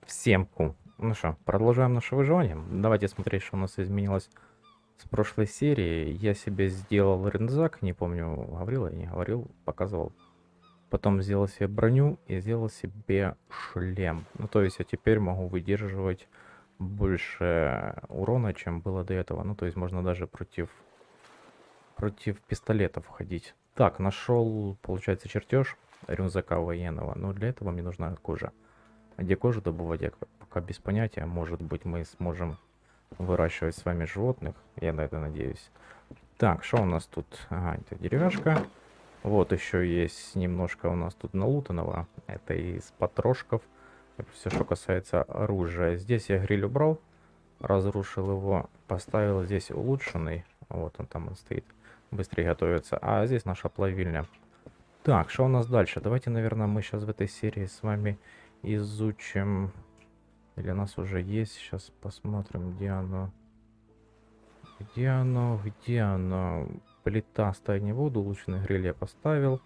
Всем. Ну что, продолжаем наше выживание. Давайте смотреть, что у нас изменилось с прошлой серии. Я себе сделал рюкзак, не помню, говорил я, не говорил, показывал. Потом сделал себе броню и сделал себе шлем. Ну, то есть я теперь могу выдерживать больше урона, чем было до этого. Ну, то есть можно даже против пистолетов ходить. Так, нашел, получается, чертеж рюкзака военного. Но для этого мне нужна кожа. А где кожу добывать, я пока без понятия. Может быть, мы сможем выращивать с вами животных. Я на это надеюсь. Так, что у нас тут? Ага, это деревяшка. Вот еще есть немножко у нас тут налутанного. Это из потрошков. Все, что касается оружия. Здесь я гриль убрал. Разрушил его. Поставил здесь улучшенный. Вот он там он стоит. Быстрее готовится. А здесь наша плавильня. Так, что у нас дальше? Давайте, наверное, мы сейчас в этой серии с вами изучим. Или у нас уже есть. Сейчас посмотрим, где оно. Где оно? Где оно? Плита ставить не буду. Улучшенный гриль я поставил.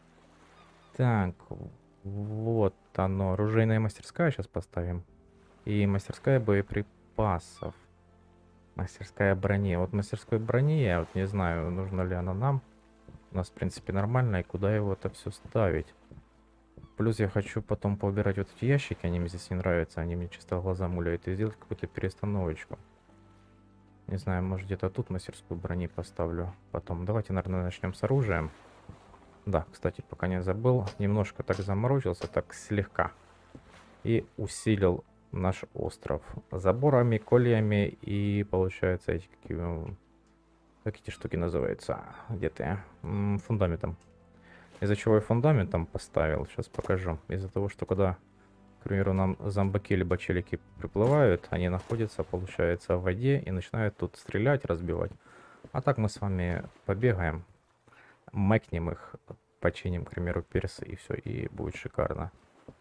Так, вот оно. Оружейная мастерская сейчас поставим. И мастерская боеприпасов. Мастерская брони. Вот мастерской брони, я вот не знаю, нужно ли она нам. У нас, в принципе, нормально. И куда его это все ставить? Плюс я хочу потом поубирать вот эти ящики. Они мне здесь не нравятся. Они мне чисто глаза муляют. И сделать какую-то перестановочку. Не знаю, может где-то тут мастерскую брони поставлю. Потом давайте, наверное, начнем с оружием. Да, кстати, пока не забыл. Немножко так заморочился, так слегка. И усилил наш остров заборами, кольями и, получается, эти какие... Как эти штуки называются? Где-то фундаментом. Из-за чего я фундаментом поставил, сейчас покажу. Из-за того, что когда, к примеру, нам зомбаки либо челики приплывают, они находятся, получается, в воде и начинают тут стрелять, разбивать. А так мы с вами побегаем, мэкнем их, починим, к примеру, персы, и все, и будет шикарно.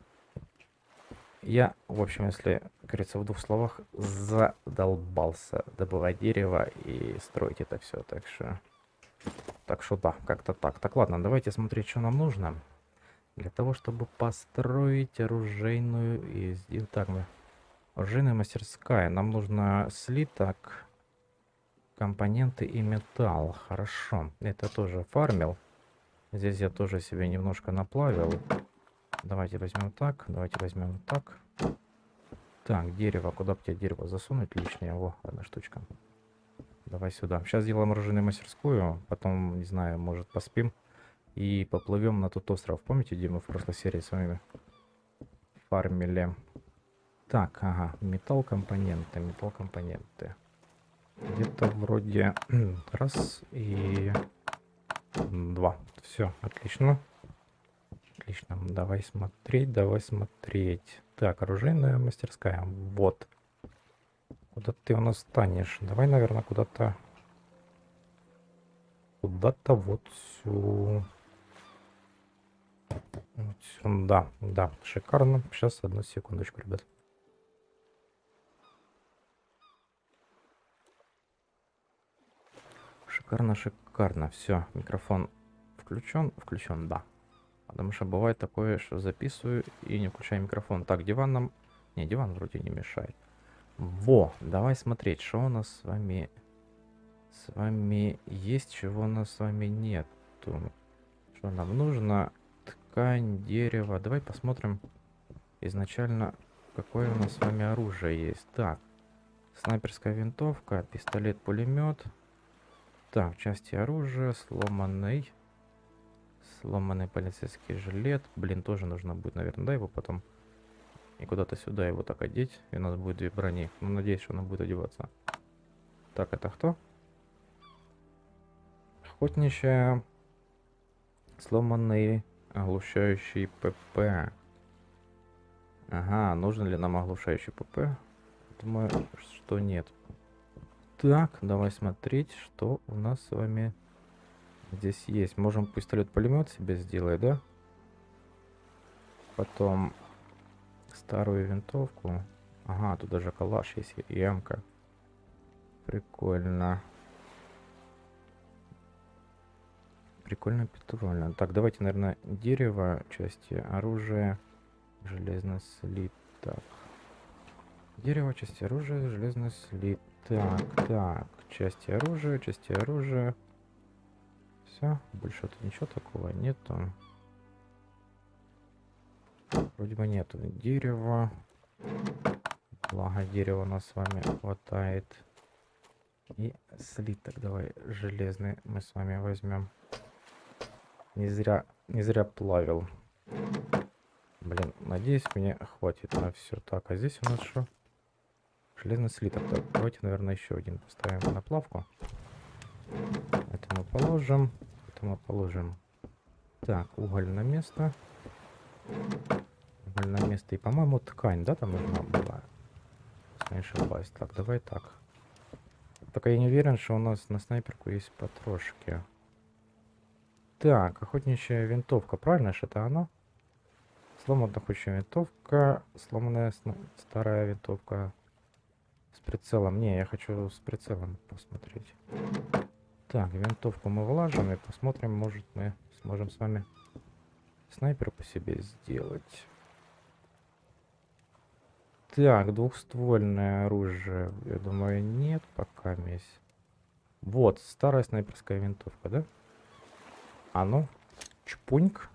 Я, в общем, если, как говорится, в двух словах, задолбался добывать дерево и строить это все, так что... Так что да, как-то так. Так, ладно, давайте смотреть, что нам нужно. Для того, чтобы построить оружейную и сделать... Так, мы... Оружейная мастерская. Нам нужно слиток, компоненты и металл. Хорошо. Это тоже фармил. Здесь я тоже себе немножко наплавил. Давайте возьмем так. Давайте возьмем так. Так, дерево. Куда бы тебе дерево засунуть лишнее? Во, одна штучка. Давай сюда. Сейчас сделаем оружейную мастерскую. Потом, не знаю, может поспим. И поплывем на тот остров. Помните, где мы в прошлой серии с вами фармили? Так, ага, металл компоненты, металл компоненты. Где-то вроде раз и два. Все, отлично. Отлично. Давай смотреть, давай смотреть. Так, оружейная мастерская. Вот. Куда ты у нас станешь? Давай, наверное, куда-то... Куда-то вот сюда. Вот сюда. Да, шикарно. Сейчас, одну секундочку, ребят. Шикарно, шикарно. Все, микрофон включен. Включен, да. Потому что бывает такое, что записываю и не включаю микрофон. Так, диван нам... Не, диван вроде не мешает. Во, давай смотреть, что у нас с вами... С вами есть, чего у нас с вами нет. Что нам нужно? Ткань, дерево. Давай посмотрим изначально, какое у нас с вами оружие есть. Так, снайперская винтовка, пистолет-пулемет. Так, части оружия, сломанный полицейский жилет. Блин, тоже нужно будет, наверное, да, его потом и куда-то сюда его так одеть. И у нас будет две брони. Ну, надеюсь, что она будет одеваться. Так, это кто? Охотничья. Сломанный оглушающий ПП. Ага, нужен ли нам оглушающий ПП? Думаю, что нет. Так, давай смотреть, что у нас с вами здесь есть. Можем пистолет-пулемет себе сделать, да? Потом старую винтовку. Ага, тут даже калаш есть и эмка. Прикольно. Прикольно, прикольно. Так, давайте, наверное, дерево, части оружия, железный слиток. Дерево, части оружия, железный слит. Так. Части оружия, части оружия. Все, больше тут ничего такого нету. Вроде бы нету дерева. Благо дерева у нас с вами хватает. И слиток давай железный мы с вами возьмем. Не зря плавил. Блин, надеюсь, мне хватит на все. Так, а здесь у нас что? Железный слиток. Так, давайте, наверное, еще один поставим на плавку. Это мы положим. Это мы положим. Так, уголь на место. Уголь на место. И, по-моему, ткань, да, там нужна была? Если не ошибаюсь. Так, давай так. Только я не уверен, что у нас на снайперку есть патрошки. Так, охотничья винтовка. Правильно же это оно? Сломанная охотничья винтовка. Сломанная старая винтовка. С прицелом. Не, я хочу с прицелом посмотреть. Так, винтовку мы влажим и посмотрим, может мы сможем с вами снайпер по себе сделать. Так, двухствольное оружие, я думаю, нет пока есть. Вот, старая снайперская винтовка, да? А ну, чпуньк.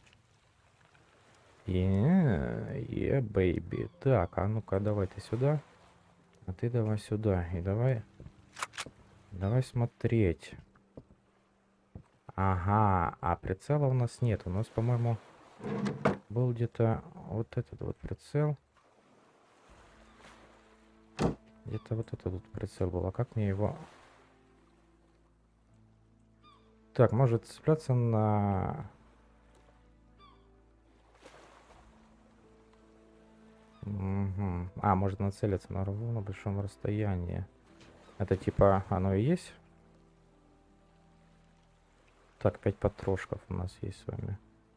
Бэйби. Так, а ну-ка, давай ты сюда. А ты давай сюда. И давай смотреть. Ага, а прицела у нас нет. У нас, по-моему, был где-то вот этот вот прицел. Где-то вот этот вот прицел был. А как мне его... Так, может цепляться на... Угу. А, может нацелиться на врагу на большом расстоянии. Это типа оно и есть? Так, 5 патрошков у нас есть с вами.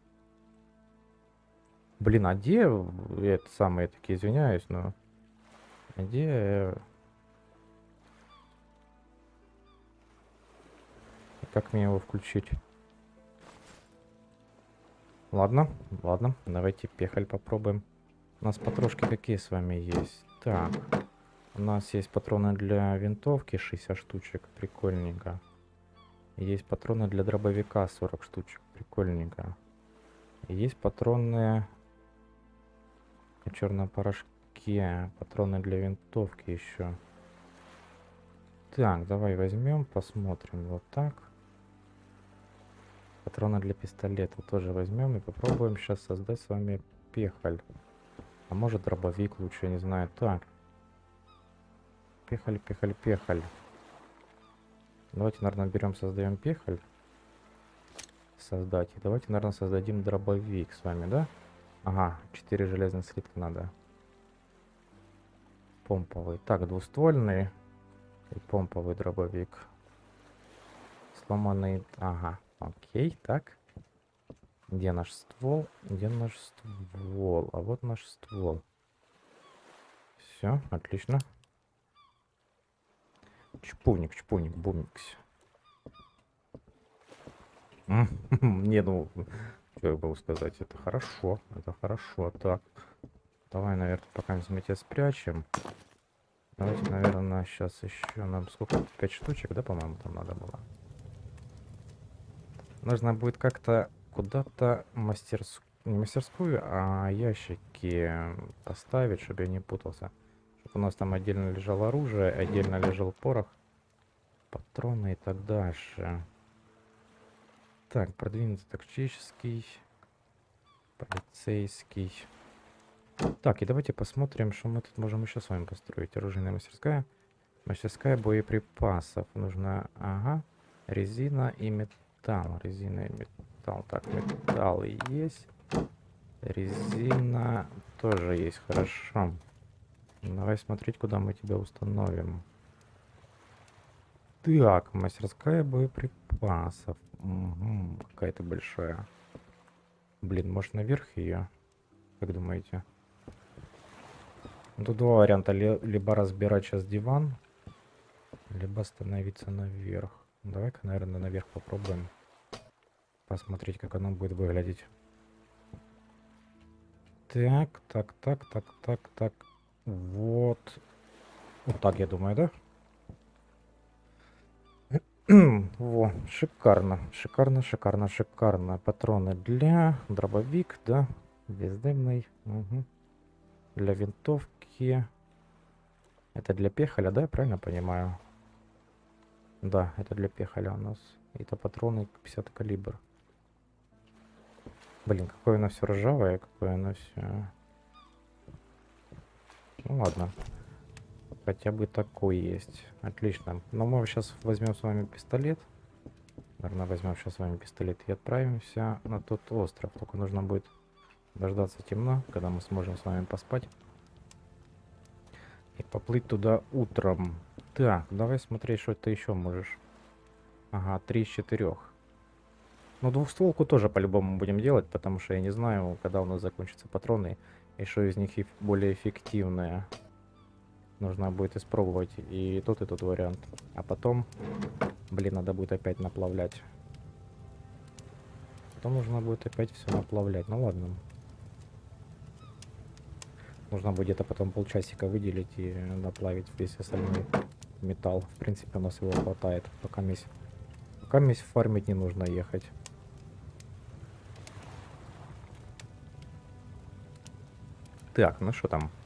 Блин, а где... Это самое, я таки извиняюсь, но... Где... Как мне его включить? Ладно, давайте пехаль попробуем. У нас патрошки какие с вами есть? Так, у нас есть патроны для винтовки 60 штучек, прикольненько. Есть патроны для дробовика 40 штучек, прикольненько. Есть патроны в черном порошке, патроны для винтовки еще. Так, давай возьмем, посмотрим вот так. Патроны для пистолета тоже возьмем и попробуем сейчас создать с вами пехаль. А может дробовик лучше, я не знаю. Так. Пехаль. Давайте, наверное, берем, создаем пехаль. Создать. И давайте, наверное, создадим дробовик с вами, да? Ага, 4 железных слитка надо. Помповый. Так, двуствольный и помповый дробовик. Сломанный. Ага, окей, так. Где наш ствол? Где наш ствол? А вот наш ствол. Все, отлично. Чпуник, бумикс. Не, ну, что я могу сказать, это хорошо. Так, давай, наверное, пока мы тебя спрячем. Давайте, наверное, сейчас еще нам сколько? 5 штучек, да, по-моему, там надо было. Нужно будет как-то куда-то не мастерскую, а ящики поставить, чтобы я не путался. Чтобы у нас там отдельно лежало оружие, отдельно лежал порох, патроны и так дальше. Так, продвинутый тактический, полицейский. Так, и давайте посмотрим, что мы тут можем еще с вами построить. Оружейная мастерская. Мастерская боеприпасов. Нужно, ага, резина и металл. Резина и металл. Так, металл есть. Резина тоже есть, хорошо. Давай смотреть, куда мы тебя установим. Так, мастерская боеприпасов. Угу, какая-то большая. Блин, может наверх ее? Как думаете? Тут два варианта. Либо разбирать сейчас диван, либо становиться наверх. Давай-ка, наверное, наверх попробуем. Посмотреть, как оно будет выглядеть. Так. Вот. Вот так, я думаю, да? Во, шикарно, шикарно, шикарно, шикарно. Патроны для дробовик, да, бездымный. Мгм. Для винтовки. Это для пехаля, да, я правильно понимаю? Да, это для пехаля у нас. Это патроны 50 калибр. Блин, какое оно все ржавое, какое оно все. Ну ладно, хотя бы такой есть. Отлично. Но мы сейчас возьмем с вами пистолет. Наверное, возьмем сейчас с вами пистолет и отправимся на тот остров. Только нужно будет дождаться темно, когда мы сможем с вами поспать. И поплыть туда утром. Так, давай смотреть, что ты еще можешь. Ага, 3 из 4. Ну, двухстволку тоже по-любому будем делать, потому что я не знаю, когда у нас закончатся патроны, и что из них более эффективное. Нужно будет испробовать и тот вариант. А потом, блин, надо будет опять наплавлять. Потом нужно будет опять все наплавлять. Ну ладно. Нужно будет где-то потом полчасика выделить и наплавить весь остальной металл. В принципе, у нас его хватает. Пока месть фармить не нужно ехать. Так, ну что там?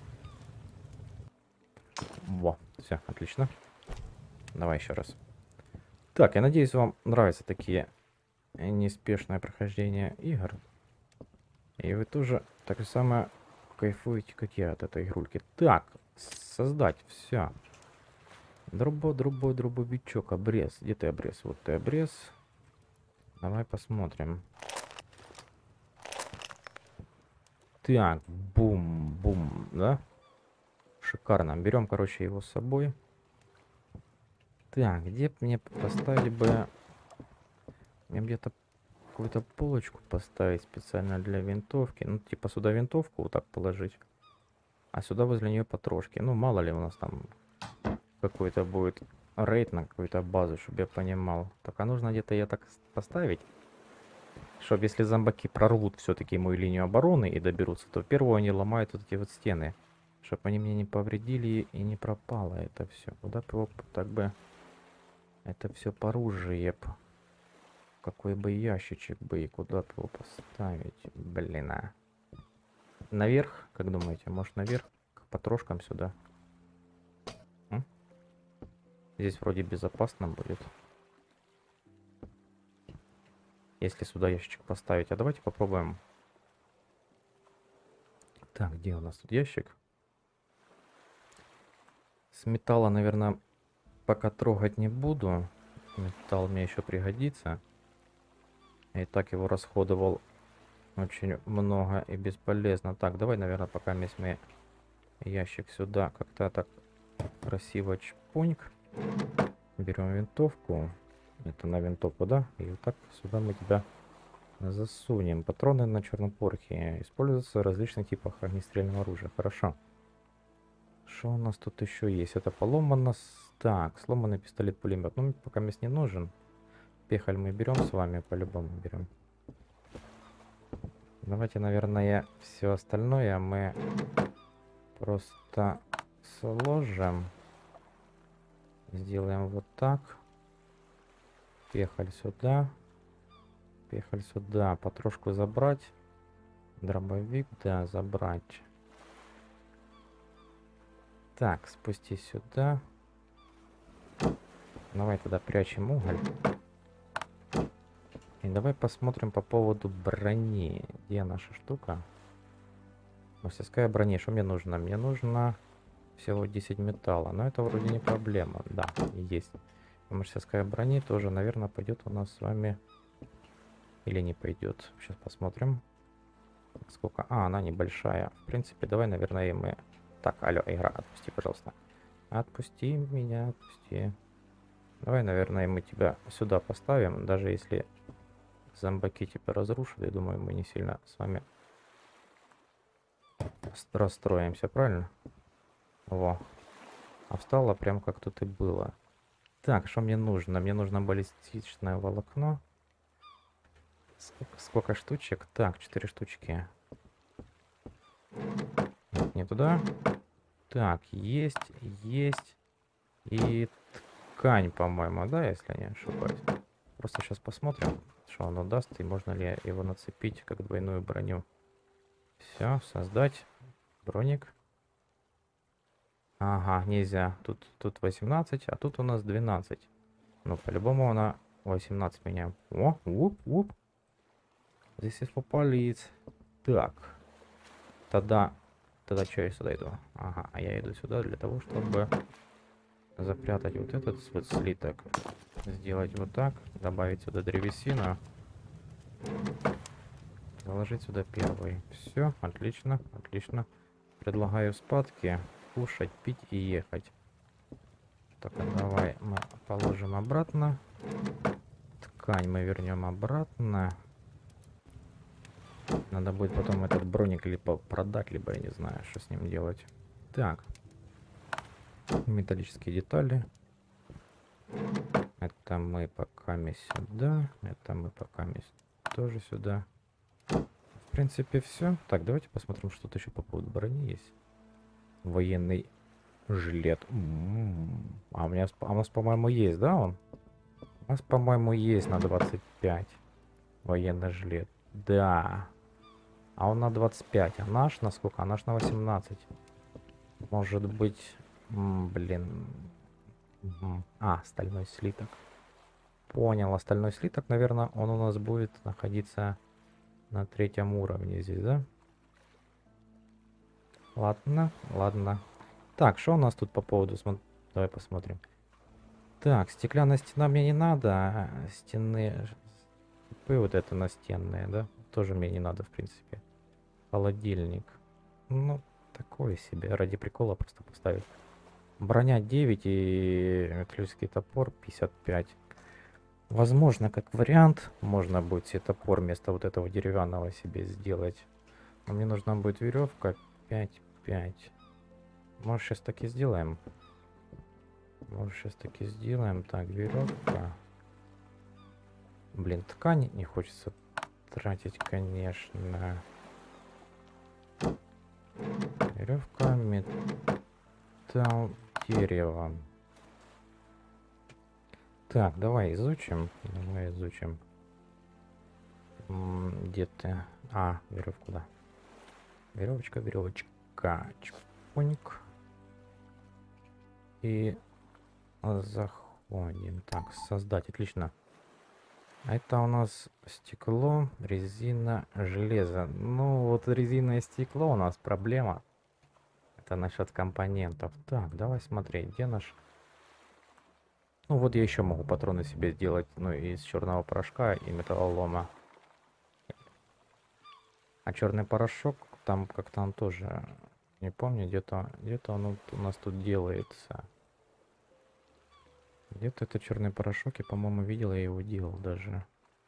Во, все, отлично. Давай еще раз. Так, я надеюсь, вам нравятся такие неспешное прохождение игр. И вы тоже так же самое кайфуете, как я от этой игрульки. Так, создать, все. Дробовичок, обрез. Где ты обрез? Вот ты обрез. Давай посмотрим. Так, бум-бум, да? Шикарно. Берем, короче, его с собой. Так, где б мне поставить бы... Мне где-то какую-то полочку поставить специально для винтовки. Ну, типа сюда винтовку вот так положить. А сюда возле нее патрошки. Ну, мало ли у нас там какой-то будет рейд на какую-то базу, чтобы я понимал. Так, а нужно где-то я так поставить, чтобы если зомбаки прорвут все-таки мою линию обороны и доберутся, то первого они ломают вот эти вот стены. Чтобы они мне не повредили и не пропало это все. Куда бы его так бы... Это все по оружию. Какой бы ящичек бы и куда бы его поставить? Блин, а. Наверх, как думаете? Может наверх? К патрошкам сюда? М? Здесь вроде безопасно будет. Если сюда ящичек поставить. А давайте попробуем. Так, где у нас тут ящик? С металла, наверное, пока трогать не буду. Металл мне еще пригодится. Я и так его расходовал очень много и бесполезно. Так, давай, наверное, пока мы ящик сюда как-то так красиво чпуньк. Берем винтовку. Это на винтовку, да? И вот так сюда мы тебя засунем. Патроны на черном порохе. Используются в различных типах огнестрельного оружия. Хорошо. Что у нас тут еще есть? Это поломано. Так, сломанный пистолет-пулемет. Ну, пока мне не нужен. Пехаль мы берем с вами, по-любому берем. Давайте, наверное, все остальное мы просто сложим. Сделаем вот так. Пехаль сюда. Пехаль сюда. Потрошку забрать. Дробовик, да, забрать. Так, спусти сюда. Давай тогда прячем уголь. И давай посмотрим по поводу брони. Где наша штука? Мастерская брони. Что мне нужно? Мне нужно всего 10 металла. Но это вроде не проблема. Да, есть. Мастерская брони тоже, наверное, пойдет у нас с вами. Или не пойдет. Сейчас посмотрим. Сколько? А, она небольшая. В принципе, давай, наверное, мы... Так, алло, игра, отпусти, пожалуйста. Отпусти меня, отпусти. Давай, наверное, мы тебя сюда поставим. Даже если зомбаки тебя разрушили, я думаю, мы не сильно с вами расстроимся, правильно? Во. А встала прям как тут и было. Так, что мне нужно? Мне нужно баллистичное волокно. Сколько штучек? Так, 4 штучки. Нет, не туда. Так, есть, есть. И ткань, по-моему, да, если я не ошибаюсь. Просто сейчас посмотрим, что оно даст, и можно ли его нацепить как двойную броню. Все, создать броник. Ага, нельзя. Тут 18, а тут у нас 12. Ну, по-любому она 18 меняем. О, уп. Здесь есть police. Так. Тогда что я сюда иду? Ага, а я иду сюда для того, чтобы запрятать вот этот вот слиток. Сделать вот так. Добавить сюда древесину. Заложить сюда первый. Все, отлично, отлично. Предлагаю спадки кушать, пить и ехать. Так, давай мы положим обратно. Ткань мы вернем обратно. Надо будет потом этот броник либо продать, либо я не знаю, что с ним делать. Так. Металлические детали. Это мы пока сюда. Это мы пока тоже сюда. В принципе, все. Так, давайте посмотрим, что тут еще по поводу брони есть. Военный жилет. А у нас, по-моему, есть, да, он? У нас, по-моему, есть на 25 военный жилет. Да. А он на 25. А наш на сколько? А наш на 18. Может быть... блин. А, стальной слиток. Понял. Остальной слиток, наверное, он у нас будет находиться на 3-м уровне здесь, да? Ладно, ладно. Так, что у нас тут по поводу... Давай посмотрим. Так, стеклянная стена мне не надо. А стены... Вот это настенные, да? Тоже мне не надо, в принципе. Холодильник. Ну, такое себе. Ради прикола просто поставить. Броня 9 и металлический топор 55. Возможно, как вариант, можно будет себе топор вместо вот этого деревянного себе сделать. Но мне нужна будет веревка 5-5. Может, сейчас так и сделаем. Так, веревка. Блин, ткань не хочется тратить, конечно. Веревка, металл, дерево. Так, давай изучим. Где ты? А, веревку, да. Веревочка. Чпоник. И заходим. Так, создать. Отлично. Это у нас стекло, резина, железо. Ну, вот резина и стекло у нас проблема. Это насчет компонентов. Так, давай смотреть, где наш... Ну, вот я еще могу патроны себе сделать, ну, из черного порошка и металлолома. А черный порошок, там как-то он тоже... Не помню, где-то он у нас тут делается. Где-то это черный порошок, я, по-моему, видел, я его делал даже.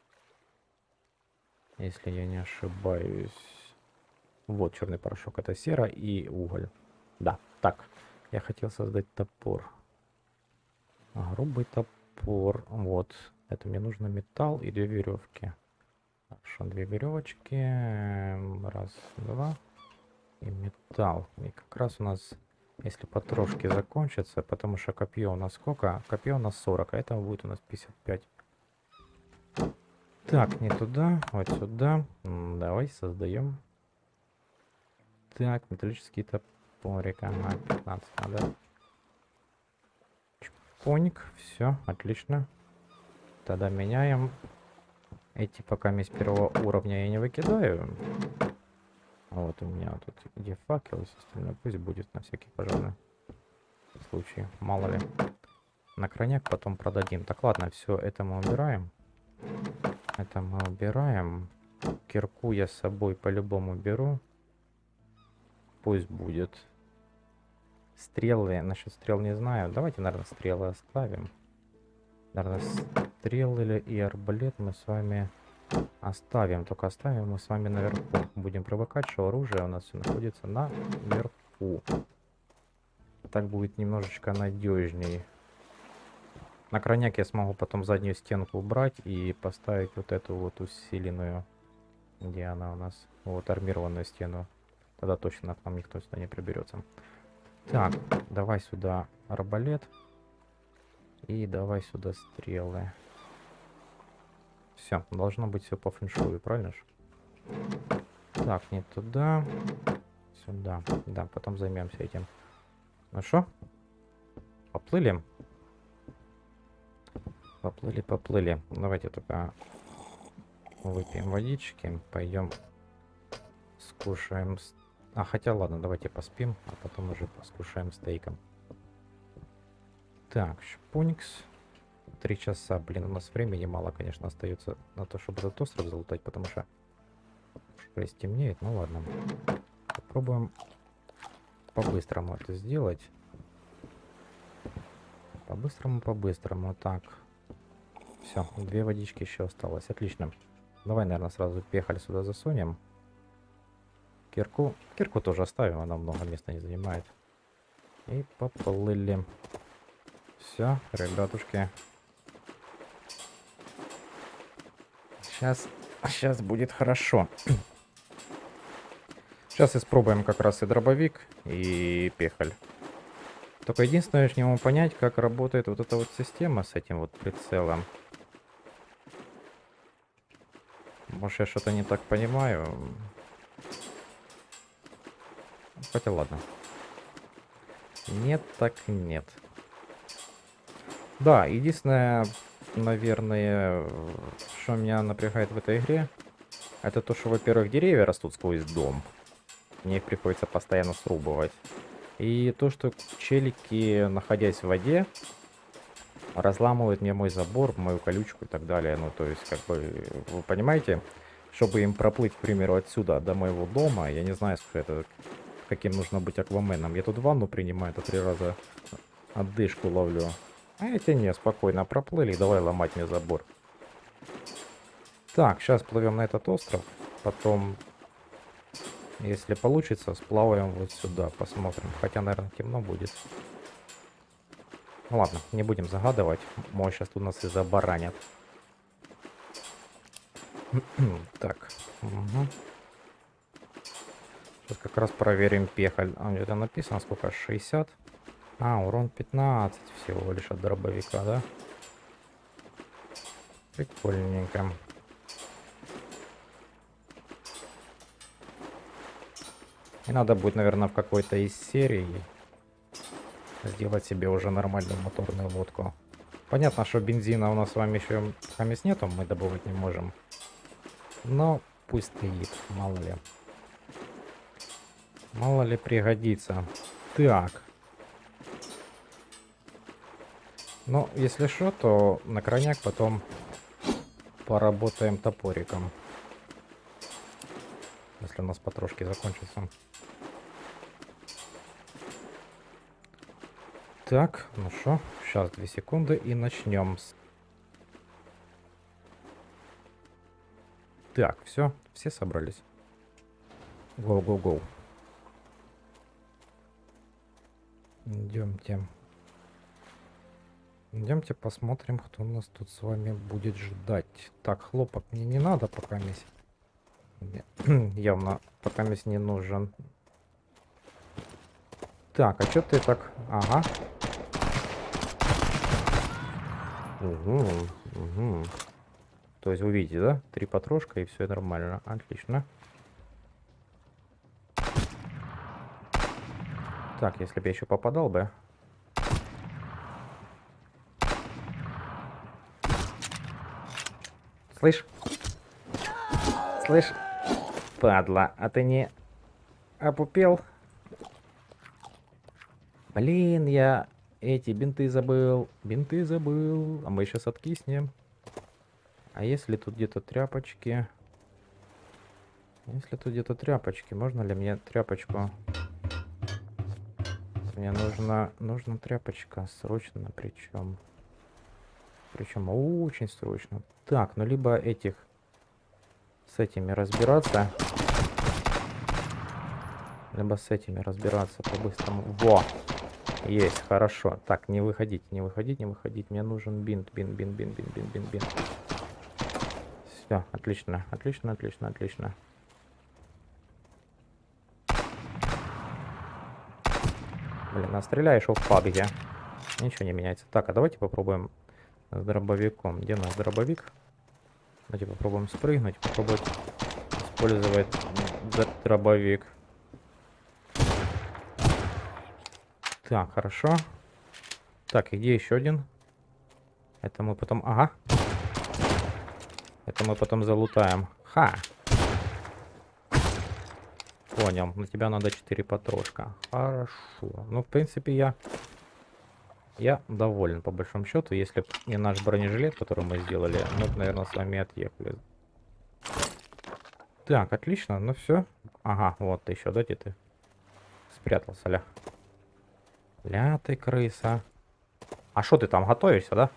Если я не ошибаюсь. Вот черный порошок, это сера и уголь. Да, так. Я хотел создать топор. Грубый топор. Вот. Это мне нужно металл и 2 веревки. Хорошо, 2 веревочки. Раз, два. И металл. И как раз у нас... Если потрошки закончатся, потому что копье у нас сколько? Копье у нас 40, а это будет у нас 55. Так, не туда, вот сюда. Давай создаем. Так, металлический топорик. Ага, 15 надо. Чпоник, все, отлично. Тогда меняем. Эти пока с 1-го уровня я не выкидаю. Вот у меня тут где факел, естественно, пусть будет на всякий пожарный случай, мало ли. На крайняк потом продадим. Так, ладно, все, это мы убираем. Кирку я с собой по-любому беру. Пусть будет. Стрелы, насчет стрел не знаю. Давайте, наверное, стрелы оставим. Наверное, стрелы и арбалет мы с вами... Оставим, только оставим мы с вами наверху. Будем привыкать, что оружие у нас все находится наверху. Так будет немножечко надежней. На крайняк я смогу потом заднюю стенку убрать и поставить вот эту вот усиленную. Где она у нас? Вот армированную стену. Тогда точно к нам никто сюда не приберется. Так, давай сюда арбалет. И давай сюда стрелы. Все, должно быть все по фэншую, правильно же? Так, не туда. Сюда. Да, потом займемся этим. Ну что? Поплыли? Поплыли, поплыли. Давайте только выпьем водички. Пойдем скушаем. А, хотя ладно, давайте поспим, а потом уже поскушаем стейком. Так, шпуникс. 3 часа. Блин, у нас времени мало, конечно, остается на то, чтобы этот остров залутать, потому что уже стемнеет. Ну ладно. Попробуем по-быстрому это сделать. По-быстрому, по-быстрому. Так. Все, 2 водички еще осталось. Отлично. Давай, наверное, сразу пехаль сюда засунем. Кирку. Кирку тоже оставим, она много места не занимает. И поплыли. Все, ребятушки. Сейчас будет хорошо. Сейчас испробуем как раз и дробовик, и пехаль. Только единственное, я не могу понять, как работает вот эта вот система с этим вот прицелом. Может, я что-то не так понимаю. Хотя ладно. Нет, так нет. Да, единственное, наверное, что меня напрягает в этой игре, это то, что, во-первых, деревья растут сквозь дом. Мне их приходится постоянно срубывать. И то, что челики, находясь в воде, разламывают мне мой забор, мою колючку и так далее. Ну, то есть, как бы, вы понимаете, чтобы им проплыть, к примеру, отсюда до моего дома, я не знаю, каким нужно быть акваменом. Я тут ванну принимаю, это 3 раза отдышку ловлю. А эти не, спокойно проплыли, давай ломать мне забор. Так, сейчас плывем на этот остров, потом, если получится, сплаваем вот сюда, посмотрим. Хотя, наверное, темно будет. Ну ладно, не будем загадывать, может сейчас тут нас и забаранят. Так, угу. Сейчас как раз проверим пехаль. А, где-то написано, сколько? 60. А, урон 15 всего лишь от дробовика, да? Прикольненько. И надо будет, наверное, в какой-то из серий сделать себе уже нормальную моторную лодку. Понятно, что бензина у нас с вами еще камес нету, мы добывать не можем. Но пусть стоит, мало ли. Мало ли пригодится. Так. Ну, если что, то на крайняк потом поработаем топориком. Если у нас потрошки закончатся. Так, ну что, сейчас 2 секунды и начнем. Так, все собрались. Гоу-гоу-гоу. Идемте. Идемте посмотрим, кто нас тут с вами будет ждать. Так, хлопок мне не надо пока здесь. Явно пока здесь не нужен. Так, а что ты так... Ага. Угу, угу. То есть вы видите, да? 3 патрошка и все нормально. Отлично. Так, если бы я еще попадал бы. Слышь? Слышь? Падла, а ты не опупел? Блин, я эти бинты забыл. Бинты забыл. А мы сейчас откиснем. А если тут где-то тряпочки? Если тут где-то тряпочки, можно ли мне тряпочку? Мне нужна тряпочка. Срочно причем. Причем очень срочно. Так, ну либо этих... С этими разбираться. Либо с этими разбираться по-быстрому. Во! Есть, хорошо. Так, не выходить, не выходить, не выходить. Мне нужен бинт. Бинт. Все, отлично, отлично, отлично, отлично. Блин, а стреляешь в пабге. Ничего не меняется. Так, а давайте попробуем с дробовиком. Где наш дробовик? Давайте попробуем спрыгнуть, попробовать использовать дробовик. Так, хорошо. Так, и где еще один? Это мы потом... Ага. Это мы потом залутаем. Ха! Понял. На тебя надо 4 потрошка. Хорошо. Ну, в принципе, я доволен, по большому счету. Если бы не наш бронежилет, который мы сделали, мы бы, наверное, с вами отъехали. Так, отлично. Ну все. Ага, вот ты еще, да, где ты спрятался, ля? Ля ты крыса. А что ты там готовишься, да?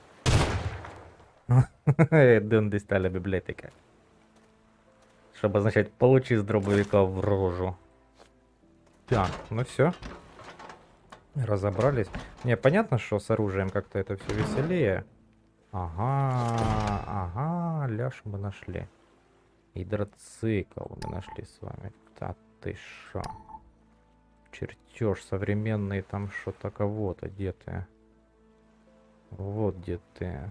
Донde está la библиотека? Чтобы означать, получи с дробовика в рожу. Так, ну все. Разобрались. Не, понятно, что с оружием как-то это все веселее. Ага, ага, ляж мы нашли. Гидроцикл мы нашли с вами. Да ты шо? Чертеж современный, там что-то кого-то, где ты? Вот где ты.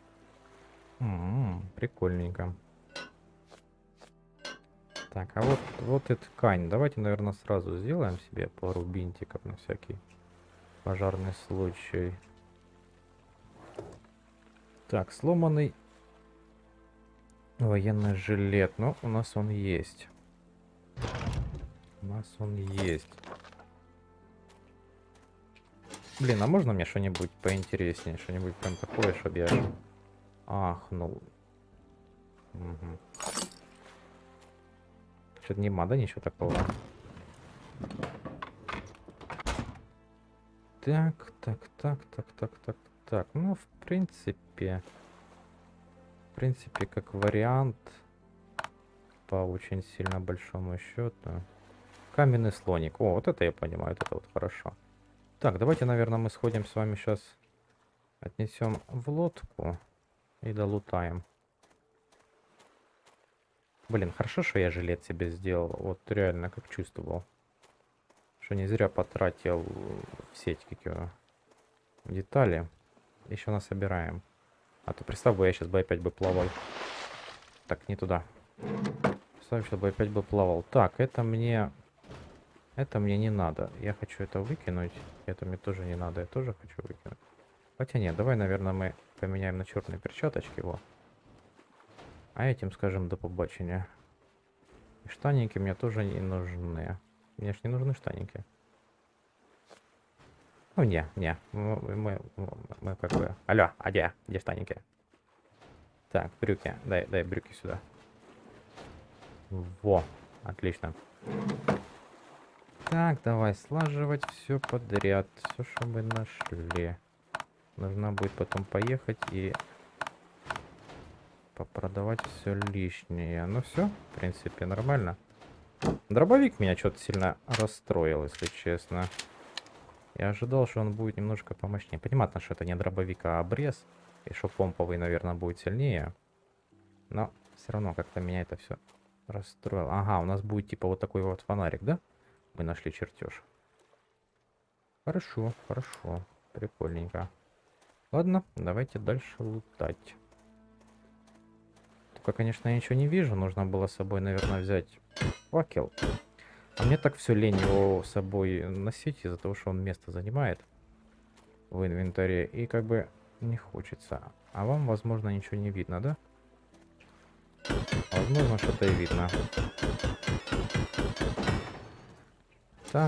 Прикольненько. Так, а вот и ткань. Давайте, наверное, сразу сделаем себе пару бинтиков на всякий пожарный случай. Так, сломанный военный жилет. Ну, у нас он есть. У нас он есть. Блин, а можно мне что-нибудь поинтереснее? Что-нибудь прям такое, чтобы я ахнул. Угу. Что-то нема, да, ничего такого? Так. Ну, в принципе, как вариант, по очень сильно большому счету. Каменный слоник. О, вот это я понимаю, вот это вот хорошо. Так, давайте, наверное, мы сходим с вами сейчас, отнесем в лодку и долутаем. Блин, хорошо, что я жилет себе сделал. Вот реально, как чувствовал. Что не зря потратил все эти детали. Еще насобираем. А то представь, бы я сейчас бы опять бы плавал. Так, не туда. Представь, чтобы опять бы плавал. Так, это мне не надо. Я хочу это выкинуть. Это мне тоже не надо. Я тоже хочу выкинуть. Хотя нет, давай, наверное, мы поменяем на черные перчаточки его. А этим скажем до побачення. И штаники мне тоже не нужны. Мне ж не нужны штаники. Ну, не. Мы как бы... Алло, а где штаники? Так, брюки. Дай брюки сюда. Во, отлично. Так, давай слаживать все подряд. Все, что мы нашли. Нужно будет потом поехать и попродавать все лишнее. Ну все, в принципе, нормально. Дробовик меня что-то сильно расстроил, если честно. Я ожидал, что он будет немножко помощнее. Понятно, что это не дробовик, а обрез. И что помповый, наверное, будет сильнее. Но все равно как-то меня это все расстроило. Ага, у нас будет типа вот такой вот фонарик, да? Мы нашли чертеж. Хорошо. Прикольненько. Ладно, давайте дальше лутать. Только, конечно, я ничего не вижу. Нужно было с собой, наверное, взять факел. А мне так все лень его с собой носить, из-за того, что он место занимает в инвентаре. И как бы не хочется. А вам, возможно, ничего не видно, да? Возможно, что-то и видно. Так.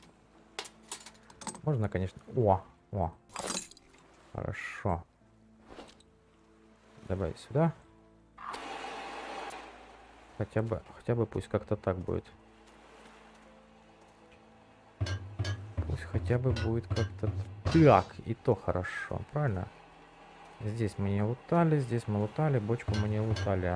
Можно, конечно... О. Хорошо. Давай сюда. Хотя бы пусть как-то так будет. Пусть хотя бы будет как-то так. И то хорошо, правильно? Здесь мы не лутали, здесь мы лутали, бочку мы не лутали.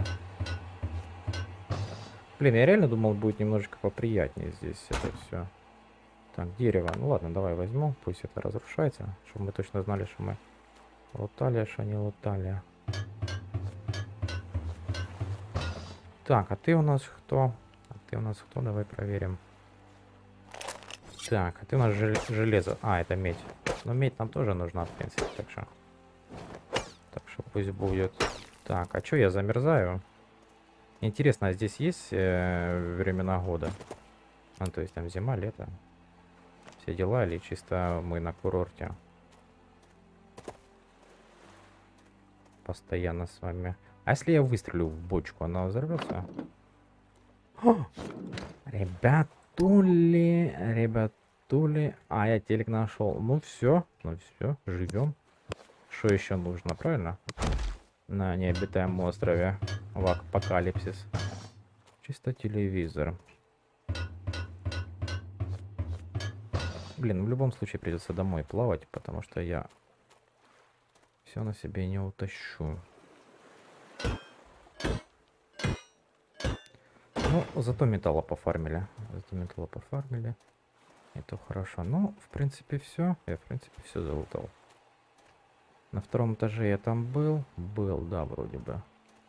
Блин, я реально думал, будет немножечко поприятнее здесь это все. Так, дерево. Ну ладно, давай возьму. Пусть это разрушается, чтобы мы точно знали, что мы лутали, а что не лутали. Так, а ты у нас кто? Давай проверим. Так, это у нас железо. А, это медь. Но медь нам тоже нужна, в принципе, так что... Так что пусть будет. Так, а что я замерзаю? Интересно, а здесь есть времена года? Ну, то есть там зима, лето. Все дела, или чисто мы на курорте? Постоянно с вами. А если я выстрелю в бочку, она взорвется? Ребятули, ребятули. А, я телек нашел. Ну все, живем. Что еще нужно, правильно? На необитаемом острове в апокалипсис. Чисто телевизор. Блин, в любом случае придется домой плавать, потому что я все на себе не утащу. Ну, зато металла пофармили. Это хорошо. Ну, в принципе, все. Я, в принципе, все залутал. На втором этаже я там был. Был, да, вроде бы.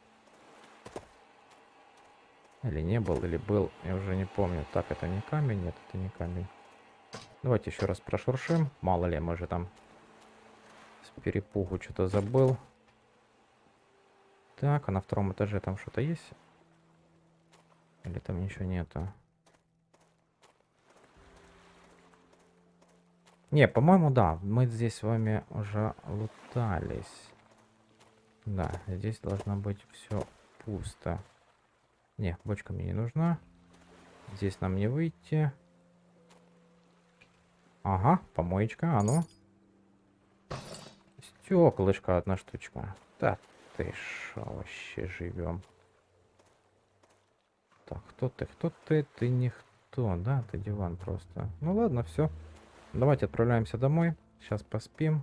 Или не был, или был. Я уже не помню. Так, это не камень? Нет, это не камень. Давайте еще раз прошуршим. Мало ли, может там с перепугу что-то забыл. Так, а на втором этаже там что-то есть? Или там ничего нету? Не, по-моему, да. Мы здесь с вами уже лутались. Да, здесь должно быть все пусто. Не, бочка мне не нужна. Здесь нам не выйти. Ага, помоечка, а ну. Стеклышко одна штучка. Да ты шо, вообще живем. Так, кто ты? Кто ты? Ты никто, да? Ты диван просто. Ну ладно, все. Давайте отправляемся домой. Сейчас поспим.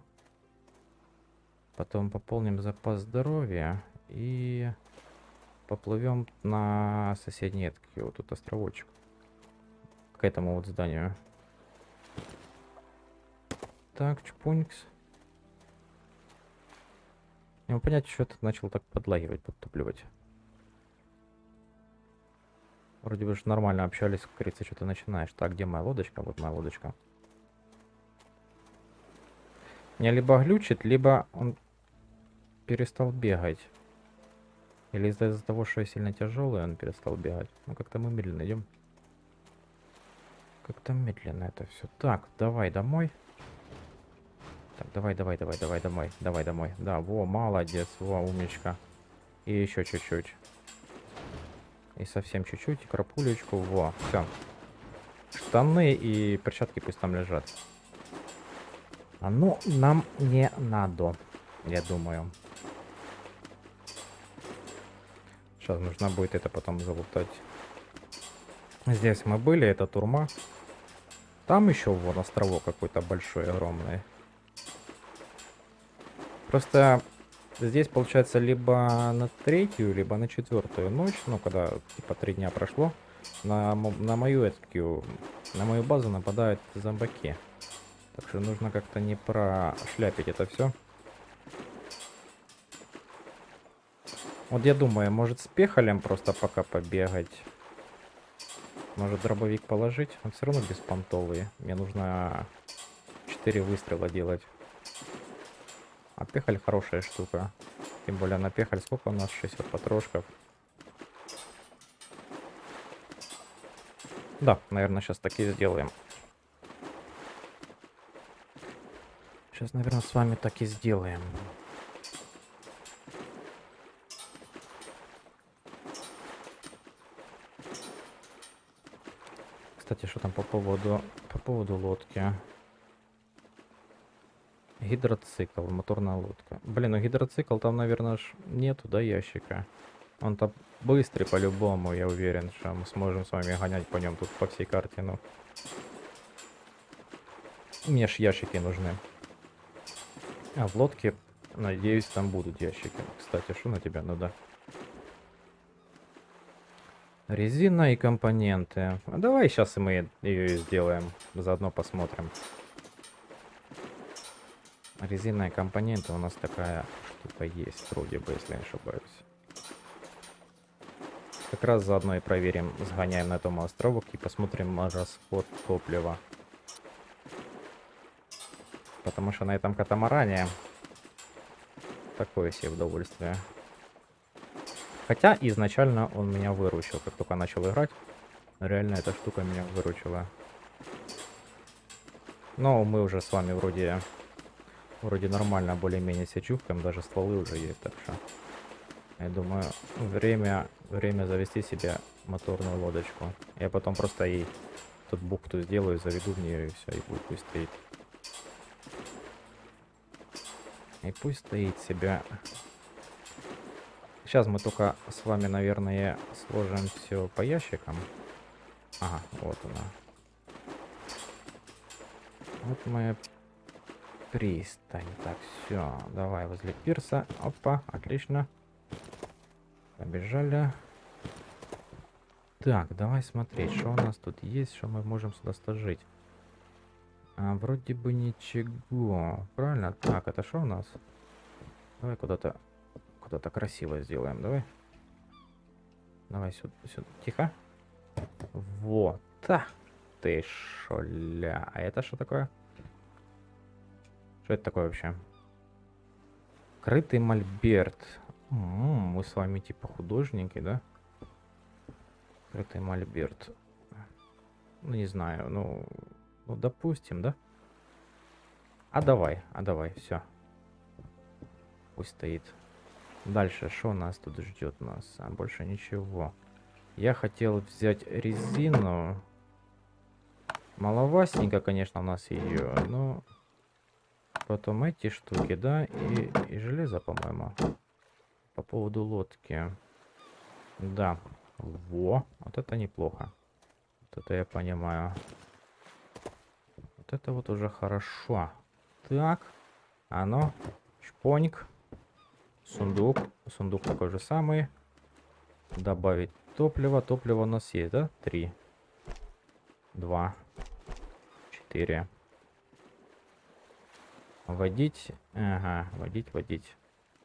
Потом пополним запас здоровья. И поплывем на соседний вот тут островочек. К этому вот зданию. Так, чпунькс. Не могу понять, что это начал так подлагивать, подтупливать. Вроде бы же нормально общались, как говорится, что ты начинаешь. Так, где моя лодочка? Вот моя лодочка. Меня либо глючит, либо он перестал бегать. Или из-за того, что я сильно тяжелый, он перестал бегать. Ну, как-то мы медленно идем. Как-то медленно это все. Так, давай домой. Так, давай домой. Давай домой. Да, во, молодец, во, умничка. И еще чуть-чуть. И совсем чуть-чуть, крапулечку, во, все. Штаны и перчатки пусть там лежат. А ну, нам не надо, я думаю. Сейчас нужно будет это потом залутать. Здесь мы были, это турма. Там еще вон островок какой-то большой, огромный. Просто здесь получается либо на третью, либо на четвертую ночь, ну когда типа 3 дня прошло, на мою базу нападают зомбаки. Так что нужно как-то не прошляпить это все. Вот я думаю, может с пехалем просто пока побегать. Может дробовик положить. Он все равно беспонтовый. Мне нужно 4 выстрела делать. А пехаль хорошая штука. Тем более на пехаль сколько у нас? 60 патрошков. Да, наверное, сейчас так и сделаем. Сейчас, наверное, с вами так и сделаем. Кстати, что там по поводу лодки? Гидроцикл, моторная лодка. Блин, ну гидроцикл там, наверное, нету, да, ящика? Он там быстрый по-любому, я уверен, что мы сможем с вами гонять по нем тут по всей карте, ну. Мне ж ящики нужны. А в лодке, надеюсь, там будут ящики. Кстати, что на тебя? Ну да. Резина и компоненты. А давай сейчас мы ее и сделаем. Заодно посмотрим. Резина и компоненты у нас такая штука есть, вроде бы, если не ошибаюсь. Как раз заодно и проверим, сгоняем на том островок и посмотрим расход топлива. Потому что на этом катамаране такое себе удовольствие. Хотя изначально он меня выручил, как только начал играть. Реально эта штука меня выручила. Но мы уже с вами вроде нормально более-менее себя чувствуем, даже стволы уже есть, так что я думаю, время завести себе моторную лодочку. Я потом просто и тут бухту сделаю, заведу в нее и все, и пусть стоит. И пусть стоит себя. Сейчас мы только с вами, наверное, сложим все по ящикам. Ага, вот она. Вот моя пристань. Так, все, давай возле пирса. Опа, отлично. Побежали. Так, давай смотреть, что у нас тут есть, что мы можем сюда сложить. Вроде бы ничего. Правильно? Так, это что у нас? Давай куда-то красиво сделаем. Давай сюда. Тихо. Вот. Ты шоля. А это что такое? Что это такое вообще? Крытый мольберт. Мы с вами типа художники, да? Крытый мольберт. Ну, не знаю, ну допустим, да? Давай, все. Пусть стоит. Дальше, что нас тут ждет нас? Больше ничего. Я хотел взять резину. Маловастенько, конечно, у нас ее, но потом эти штуки, да, и железо, по-моему. По поводу лодки. Да. Вот это неплохо. Вот это я понимаю. Вот это вот уже хорошо. Так. Шпоник. Сундук. Сундук такой же самый. Добавить топливо. Топливо у нас есть, да? 3. 2. 4. Водить. Ага, водить.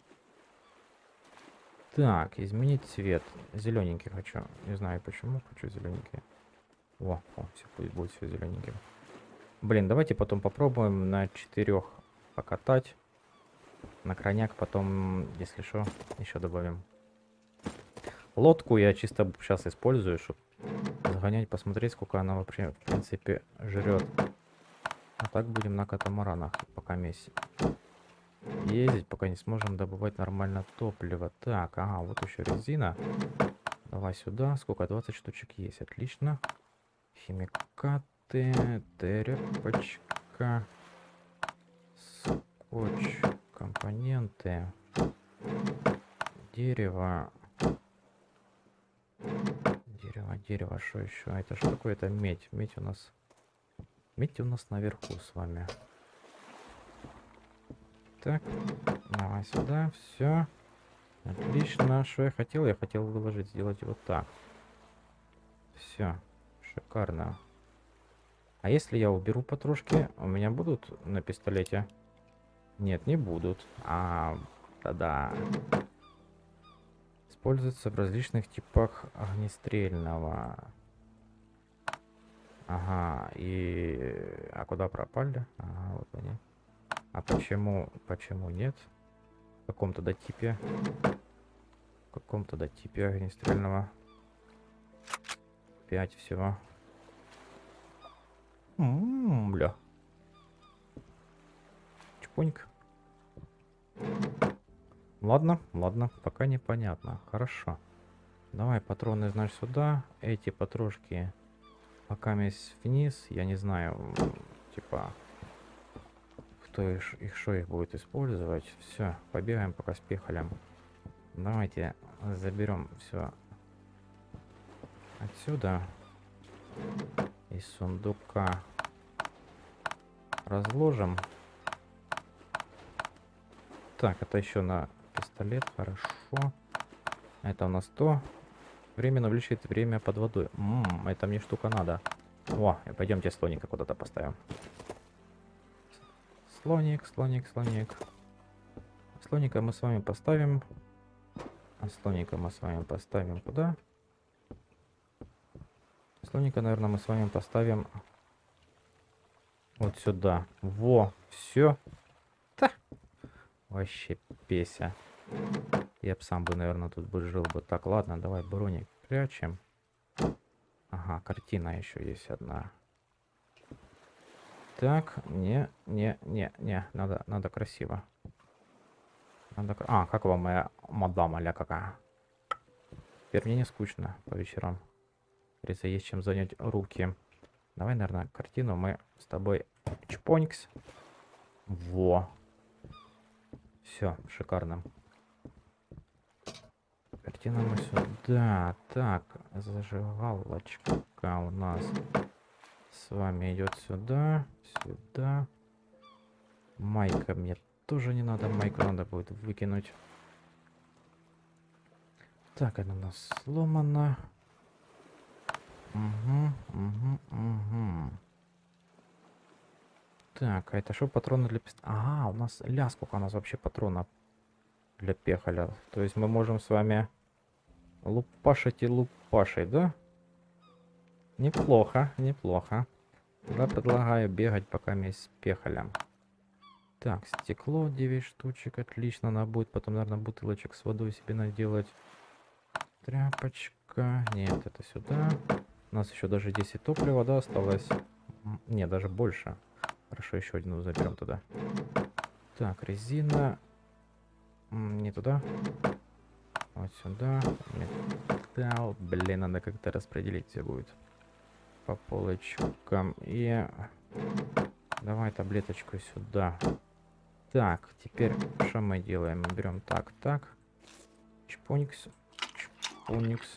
Так, изменить цвет. Зелененький хочу. Не знаю почему. Хочу зелененький. Все, пусть будет все зелененьким. Блин, давайте потом попробуем на 4 покатать. На крайняк потом, если что, еще добавим. Лодку я чисто сейчас использую, чтобы загонять, посмотреть, сколько она вообще, в принципе, жрет. А так будем на катамаранах пока ездить, пока не сможем добывать нормально топливо. Так, вот еще резина. Давай сюда. Сколько? 20 штучек есть. Отлично. Химикаты, тряпочка, скотч, компоненты, дерево. Дерево, что еще? Это что такое? Это медь. Медь у нас наверху с вами. Так, давай сюда, все. Отлично. Что я хотел? Я хотел сделать вот так. Все, шикарно. А если я уберу потрошки, у меня будут на пистолете? Нет, не будут. Да-да. Используется в различных типах огнестрельного. Ага, А куда пропали? Ага, вот они. А почему нет? В каком-то дотипе. Огнестрельного. 5 всего. Бля. Чпуньк. Ладно, пока непонятно. Хорошо. Давай патроны, значит, сюда. Эти потрошки пока вниз. Я не знаю, типа, кто их будет использовать. Все, побегаем пока с пехалем. Давайте заберем все отсюда. Из сундука разложим. Так, это еще на пистолет, хорошо. Это у нас то. Временно увеличивает время под водой. Это мне штука надо. Пойдемте слоника куда-то поставим. Слоник. Слоника мы с вами поставим. Куда? Слоника, наверное, мы с вами поставим Вот сюда. Во, все. Да. Вообще песя. Я б сам бы, наверное, тут бы жил бы. Так, ладно, давай броник прячем. Ага, картина еще есть одна. Так, не, надо красиво. А, как вам моя мадам, аля какая? Теперь мне не скучно по вечерам. Говорится, есть чем занять руки. Давай, наверное, картину мы с тобой чпоникс. Во. Все, шикарно. Картина мы сюда. Так, зажигалочка у нас с вами идет сюда. Сюда. Майка мне тоже не надо. Майку надо будет выкинуть. Так, она у нас сломана. Угу. Так, а это что, патроны для пистолета? Ага, у нас сколько у нас вообще патронов для пехаля. То есть мы можем с вами лупашить и лупашить, да? Неплохо, неплохо. Да, предлагаю бегать пока вместе с пехалем. Так, стекло 9 штучек, отлично. Надо будет потом, наверное, бутылочек с водой себе наделать. Тряпочка. Нет, это сюда. У нас еще даже 10 топлива, да, осталось? Не, даже больше. Хорошо, еще одну заберем туда. Так, резина. Не туда. Вот сюда. Металл. Блин, надо как-то распределить все будет. По полочкам. И давай таблеточку сюда. Так, теперь что мы делаем? Мы берем так. Чпоникс. Чпоникс.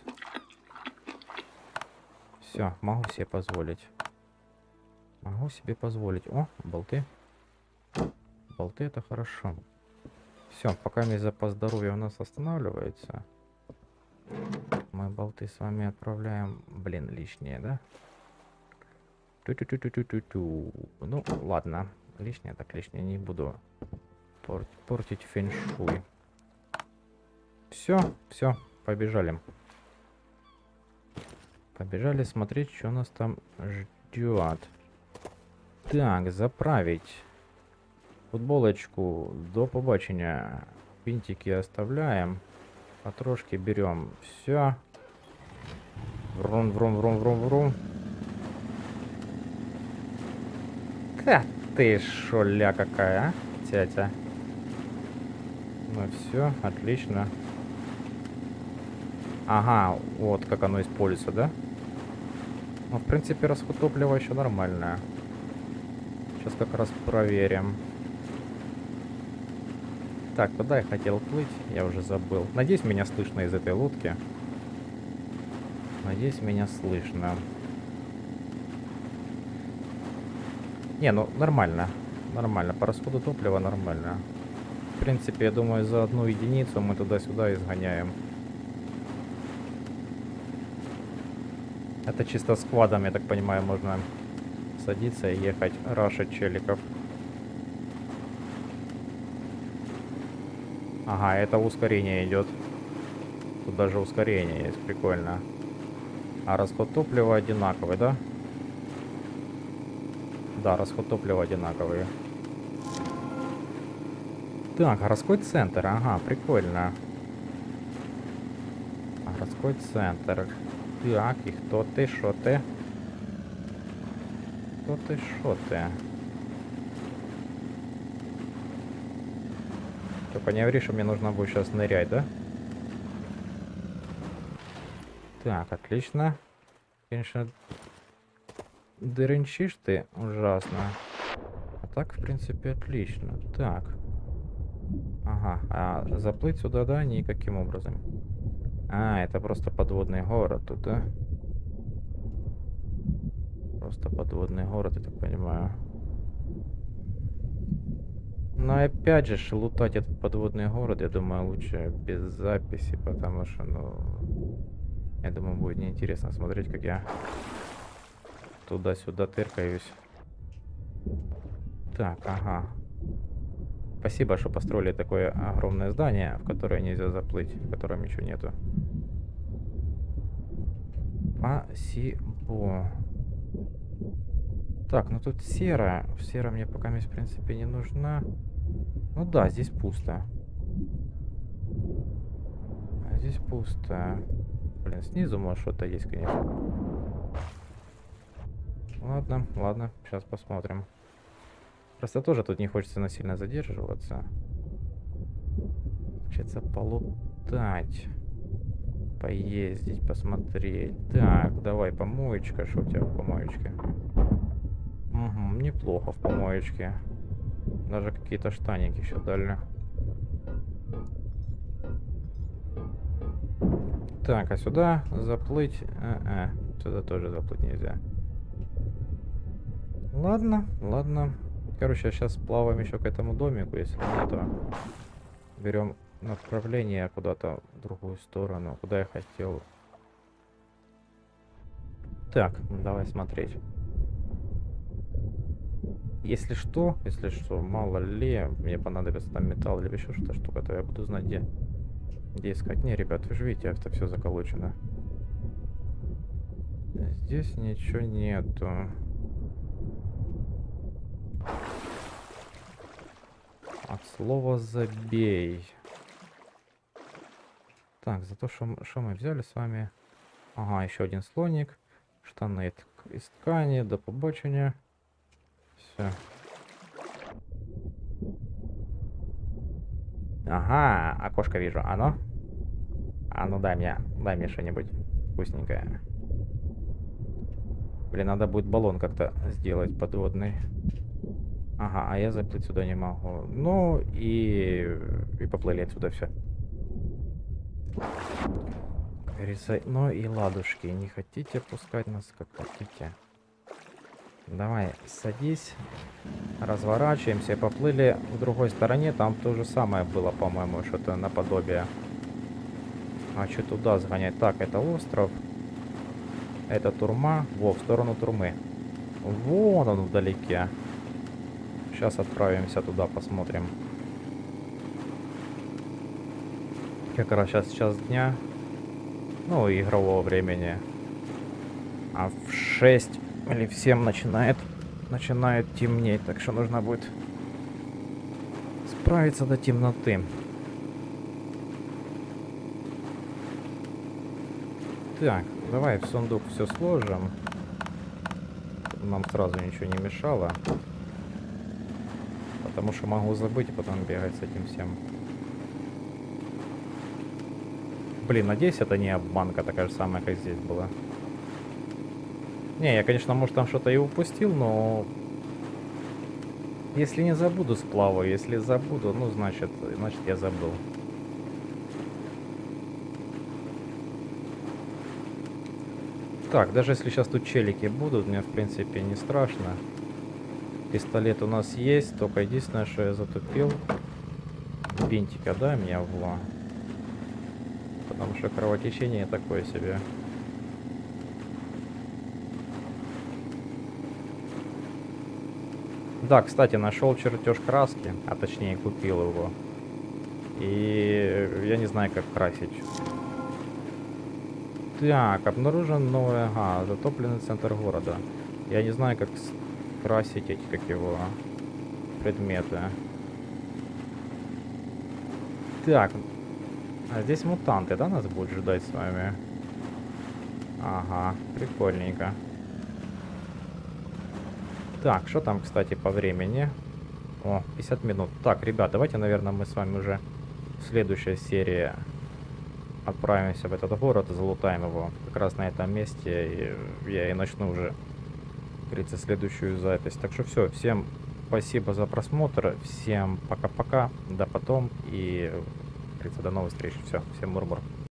Все, могу себе позволить. Могу себе позволить. О, болты. Болты это хорошо. Все, пока весь запас здоровья у нас останавливается. Мы болты с вами отправляем. Блин, лишнее, да? Ну, ладно. Лишнее так лишнее. Не буду портить фэншуй. Все, побежали. Побежали смотреть, что нас там ждет. Так, заправить футболочку. До побачення. Винтики оставляем. Потрошки берем. Все. Врум. Да ты шо, ля какая, а, тятя? Ну все, отлично. Ага, вот как оно используется, да? Ну, в принципе, расход топлива еще нормальное. Сейчас как раз проверим. Так, куда я хотел плыть? Я уже забыл. Надеюсь, меня слышно из этой лодки. Надеюсь, меня слышно. Не, ну нормально. Нормально. По расходу топлива нормально. В принципе, я думаю, за одну единицу мы туда-сюда изгоняем. Это чисто сквадом, я так понимаю, можно садиться и ехать рашить челиков. Ага, это ускорение идет. Тут даже ускорение есть, прикольно. А расход топлива одинаковый, да? Да, расход топлива одинаковый. Так, городской центр, ага, прикольно. Городской центр. Так, и кто ты, шо ты? Кто ты, шо ты? Только не говори, что мне нужно будет сейчас нырять, да? Так, отлично. Конечно, дырынчишь ты ужасно. А так, в принципе, отлично. Так. Ага, а заплыть сюда, да, никаким образом. А, это просто подводный город тут, да? Просто подводный город, я так понимаю. Но опять же, лутать этот подводный город, я думаю, лучше без записи, потому что, ну, я думаю, будет неинтересно смотреть, как я туда-сюда тыркаюсь. Так, ага. Спасибо, что построили такое огромное здание, в которое нельзя заплыть, в котором ничего нету. Спасибо. Так, ну тут сера. Сера мне пока, в принципе, не нужна. Ну да, здесь пусто. А здесь пусто. Блин, снизу, может, что-то есть, конечно. Ладно, ладно, сейчас посмотрим. Просто тоже тут не хочется насильно задерживаться. Хочется полутать. Поездить, посмотреть. Так, давай, помоечка. Что у тебя в помоечке? Угу, неплохо в помоечке. Даже какие-то штаники еще дали. Так, а сюда заплыть... сюда тоже заплыть нельзя. Ладно, ладно. Короче, сейчас плаваем еще к этому домику, если нет, то берем направление куда-то в другую сторону, куда я хотел. Так, давай смотреть. Если что, мало ли, мне понадобится там металл или еще что-то, штука, то я буду знать, где искать. Не, ребят, вы же видите, это все заколочено. Здесь ничего нету. От слова забей. Так, за то, что мы взяли с вами. Ага, еще один слоник. Штаны из ткани, до побочения. Все. Ага, окошко вижу. Оно? А ну дай мне что-нибудь вкусненькое. Блин, надо будет баллон как-то сделать подводный. Ага, а я заплыть сюда не могу. Ну и поплыли отсюда, все. Как говорится, ну и ладушки. Не хотите пускать нас, как хотите. Давай, садись. Разворачиваемся. Поплыли в другой стороне. Там то же самое было, по-моему, что-то наподобие. А что туда сгонять? Так, это остров. Это турма. Во, в сторону турмы. Вон он вдалеке. Сейчас отправимся туда, посмотрим. Как раз сейчас час дня. Ну, игрового времени. А в 6 или в 7 начинает темнеть. Так что нужно будет справиться до темноты. Так, давай в сундук все сложим. Нам сразу ничего не мешало. Потому что могу забыть и потом бегать с этим всем. Блин, надеюсь, это не обманка такая же самая, как здесь была. Не, я, конечно, может, там что-то и упустил, но... Если не забуду, сплаваю. Если забуду, ну, значит я забыл. Так, даже если сейчас тут челики будут, мне, в принципе, не страшно. Пистолет у нас есть, только единственное, что я затупил. Бинтика, дай мне, во. Потому что кровотечение такое себе. Да, кстати, нашел чертеж краски, а точнее купил его. И я не знаю, как красить. Так, обнаружен новый, ага, затопленный центр города. Я не знаю, как красить эти, как его, предметы. Так, а здесь мутанты, да, нас будут ждать с вами? Ага, прикольненько. Так, что там, кстати, по времени? О, 50 минут. Так, ребят, давайте, наверное, мы с вами уже в следующей серии отправимся в этот город и залутаем его. Как раз на этом месте я и начну уже, как говорится, следующую запись. Так что все, всем спасибо за просмотр, всем пока-пока, до потом и, как говорится, до новых встреч. Все, всем мур-мур.